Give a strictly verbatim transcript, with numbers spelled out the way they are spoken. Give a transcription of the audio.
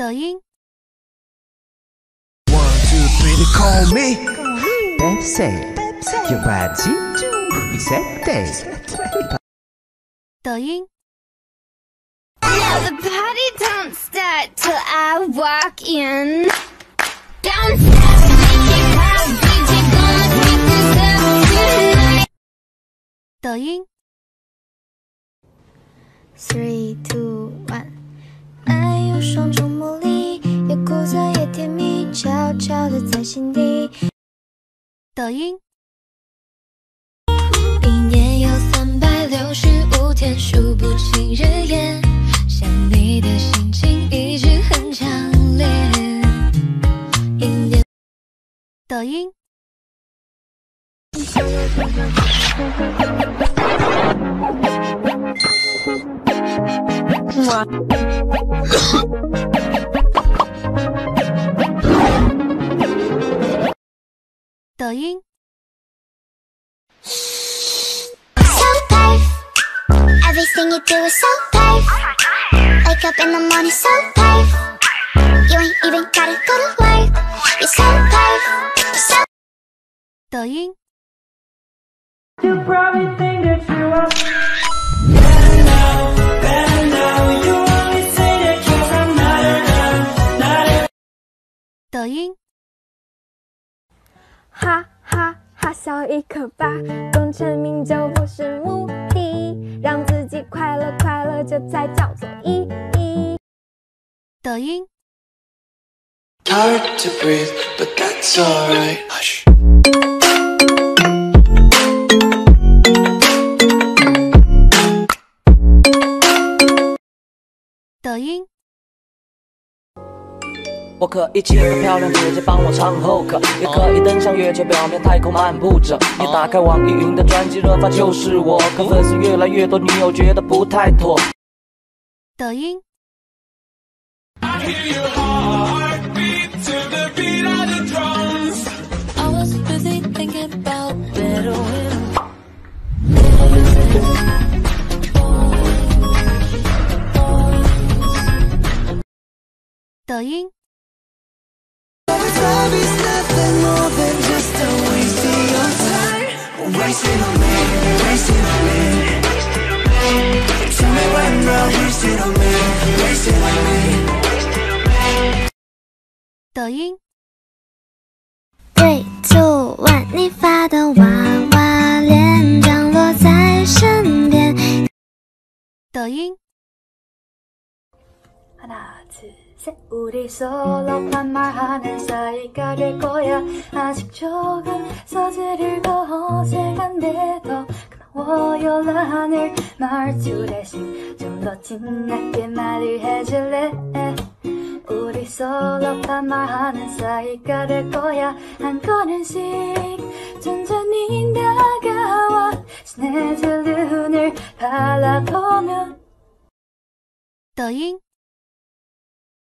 抖音。 One two three, they call me Pepsi. Your body, set 抖音。 Now the party don't start till I walk in. Don't stop, make it pop, D J gonna take this up tonight. 抖音。 Three, two, one。爱有双重魔力，也苦涩也甜蜜，悄悄地在心底。 抖音。 一年有三百六十五天，数不清日夜，想你的心情一直很强烈。一年。 抖音。 抖音。 So perf, everything you do is so perf. Wake up in the morning so perf. You ain't even gotta go to work. You're so perf, so. 抖音。 You probably think that you are better now, better now. You only say that 'cause I'm not around, not around. 抖音。 哈哈哈，笑一刻吧，功成名就不是目的，让自己快乐快乐，这才叫做意义。 抖音。 Hard to breathe, but that's alright. Hush. 抖音。 我可以骑个漂亮姐姐帮我唱后客，也可以登上月球表面太空漫步着。你打开网易云的专辑热发就是我，可粉丝越来越多，女友觉得不太妥。 抖音。 I was busy thinking about better when. 抖音。 Love is nothing more than just a waste of your time. Wasting on me, wasting on me. Tell me when you're wasting on me, wasting on me. 抖音。 Three, two, one， 你发的娃娃脸降落在身边。 抖音。 하나, 둘, 셋. 우리 솔로 반말하는 사이가 될 거야. 아직 조금 서두르고 어색한데도 고마워요 라는 말투 대신 좀 더 진하게 말을 해줄래. 우리 솔로 반말하는 사이가 될 거야. 한 걸음씩 천천히 다가와 친해질 눈을 바라보면. 抖音。